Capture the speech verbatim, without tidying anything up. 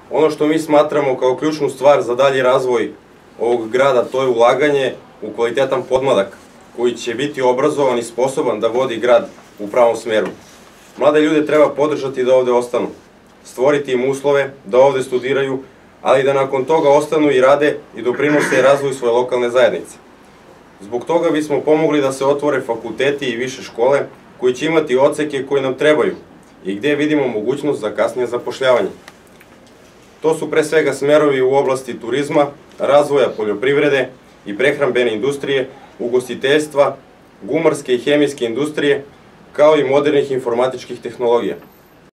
Ono što mi smatramo kao ključnu stvar za dalji razvoj ovog grada, to je ulaganje u kvalitetan podmladak koji će biti obrazovan i sposoban da vodi grad u pravom smeru. Mlade ljude treba podržati da ovde ostanu, stvoriti im uslove da ovde studiraju, ali da nakon toga ostanu i rade i doprinose razvoju svoje lokalne zajednice. Zbog toga bismo pomogli da se otvore fakulteti i više škole koji će imati odseke koji nam trebaju i gde vidimo mogućnost za kasnije zapošljavanje. To su pre svega smerovi u oblasti turizma, razvoja poljoprivrede i prehrambene industrije, ugostiteljstva, gumarske i hemijske industrije, kao i modernih informatičkih tehnologija.